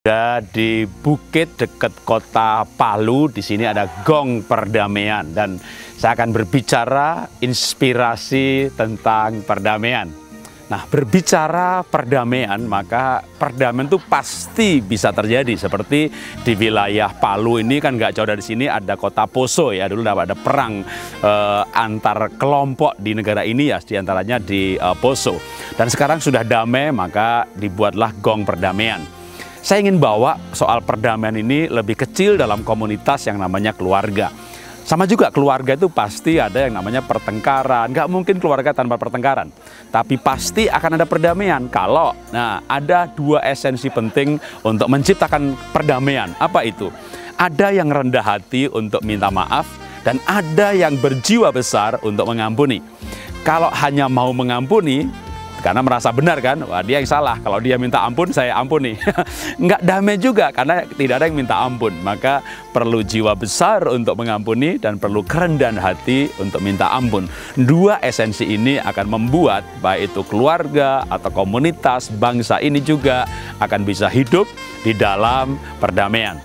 Di bukit dekat kota Palu. Di sini ada Gong Perdamaian dan saya akan berbicara inspirasi tentang perdamaian. Nah, berbicara perdamaian, maka perdamaian itu pasti bisa terjadi. Seperti di wilayah Palu ini kan nggak jauh dari sini ada kota Poso ya. Dulu ada perang antar kelompok di negara ini ya, diantaranya di Poso. Dan sekarang sudah damai, maka dibuatlah Gong Perdamaian. Saya ingin bawa soal perdamaian ini lebih kecil dalam komunitas yang namanya keluarga. Sama juga keluarga itu pasti ada yang namanya pertengkaran. Nggak mungkin keluarga tanpa pertengkaran. Tapi pasti akan ada perdamaian kalau ada dua esensi penting untuk menciptakan perdamaian. Apa itu? Ada yang rendah hati untuk minta maaf dan ada yang berjiwa besar untuk mengampuni. Kalau hanya mau mengampuni, karena merasa benar kan, wah dia yang salah, kalau dia minta ampun saya ampuni. Nggak damai juga karena tidak ada yang minta ampun. Maka perlu jiwa besar untuk mengampuni dan perlu kerendahan hati untuk minta ampun. Dua esensi ini akan membuat baik itu keluarga atau komunitas, bangsa ini juga akan bisa hidup di dalam perdamaian.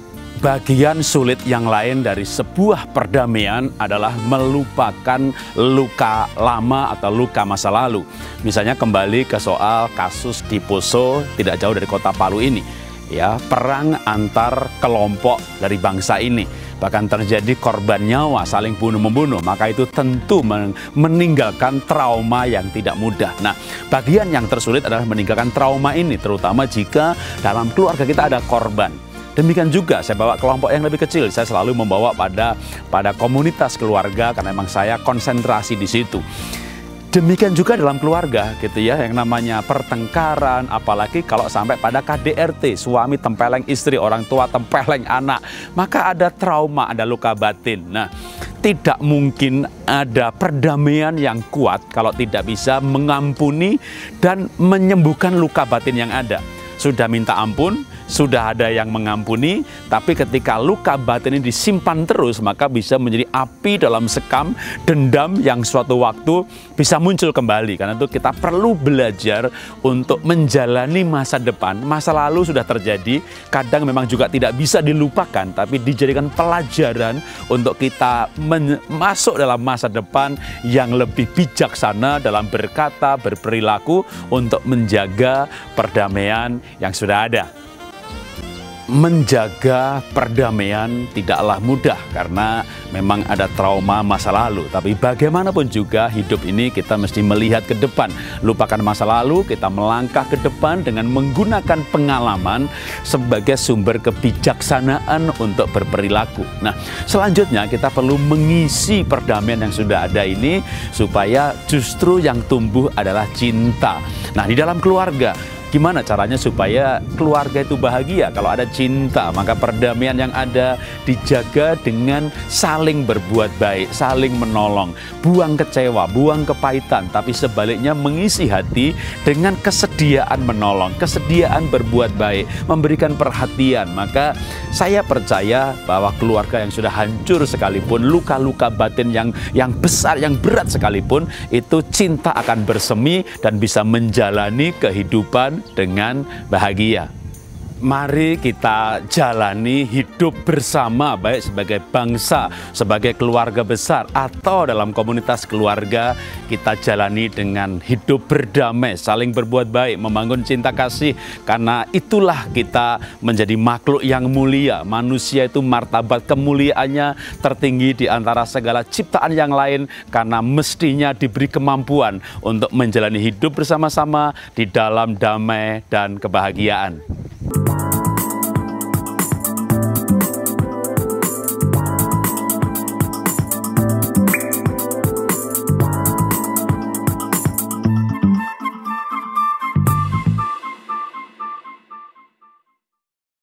Bagian sulit yang lain dari sebuah perdamaian adalah melupakan luka lama atau luka masa lalu. Misalnya kembali ke soal kasus di Poso tidak jauh dari kota Palu ini. Ya, perang antar kelompok dari bangsa ini. Bahkan terjadi korban nyawa, saling bunuh-membunuh. Maka itu tentu meninggalkan trauma yang tidak mudah. Nah, bagian yang tersulit adalah meninggalkan trauma ini, terutama jika dalam keluarga kita ada korban. Demikian juga saya bawa kelompok yang lebih kecil. Saya selalu membawa pada komunitas keluarga karena memang saya konsentrasi di situ. Demikian juga dalam keluarga gitu ya, yang namanya pertengkaran, apalagi kalau sampai pada KDRT, suami tempeleng istri, orang tua tempeleng anak, maka ada trauma, ada luka batin. Nah, tidak mungkin ada perdamaian yang kuat kalau tidak bisa mengampuni dan menyembuhkan luka batin yang ada. Sudah minta ampun, sudah ada yang mengampuni, tapi ketika luka batin ini disimpan terus, maka bisa menjadi api dalam sekam, dendam yang suatu waktu bisa muncul kembali. Karena itu kita perlu belajar untuk menjalani masa depan. Masa lalu sudah terjadi, kadang memang juga tidak bisa dilupakan, tapi dijadikan pelajaran untuk kita masuk dalam masa depan yang lebih bijaksana dalam berkata, berperilaku untuk menjaga perdamaian yang sudah ada. Menjaga perdamaian tidaklah mudah karena memang ada trauma masa lalu. Tapi bagaimanapun juga hidup ini kita mesti melihat ke depan. Lupakan masa lalu, kita melangkah ke depan dengan menggunakan pengalaman sebagai sumber kebijaksanaan untuk berperilaku. Nah, selanjutnya kita perlu mengisi perdamaian yang sudah ada ini supaya justru yang tumbuh adalah cinta. Nah, di dalam keluarga, gimana caranya supaya keluarga itu bahagia? Kalau ada cinta, maka perdamaian yang ada dijaga dengan saling berbuat baik, saling menolong, buang kecewa, buang kepahitan, tapi sebaliknya mengisi hati dengan kesediaan menolong, kesediaan berbuat baik, memberikan perhatian. Maka saya percaya bahwa keluarga yang sudah hancur sekalipun, luka-luka batin yang besar, yang berat sekalipun, itu cinta akan bersemi dan bisa menjalani kehidupan dengan bahagia. Mari kita jalani hidup bersama, baik sebagai bangsa, sebagai keluarga besar, atau dalam komunitas keluarga, kita jalani dengan hidup berdamai, saling berbuat baik, membangun cinta kasih, karena itulah kita menjadi makhluk yang mulia. Manusia itu martabat kemuliaannya tertinggi di antara segala ciptaan yang lain, karena mestinya diberi kemampuan untuk menjalani hidup bersama-sama di dalam damai dan kebahagiaan.